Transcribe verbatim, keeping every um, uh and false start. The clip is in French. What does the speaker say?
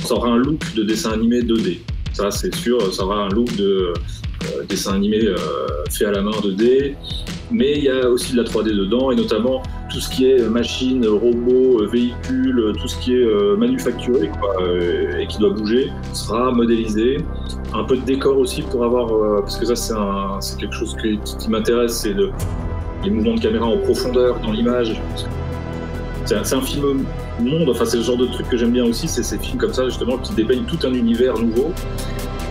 ça aura un look de dessin animé deux D. Ça, c'est sûr, ça aura un look de euh, dessin animé euh, fait à la main deux D. Mais il y a aussi de la trois D dedans, et notamment tout ce qui est machines, robots, véhicules, tout ce qui est euh, manufacturé quoi, euh, et qui doit bouger sera modélisé. Un peu de décor aussi pour avoir, euh, parce que ça c'est, un, c'est quelque chose qui, qui m'intéresse, c'est de, les mouvements de caméra en profondeur dans l'image. C'est un, c'est un film monde, enfin c'est le genre de truc que j'aime bien aussi, c'est ces films comme ça justement qui dépeignent tout un univers nouveau.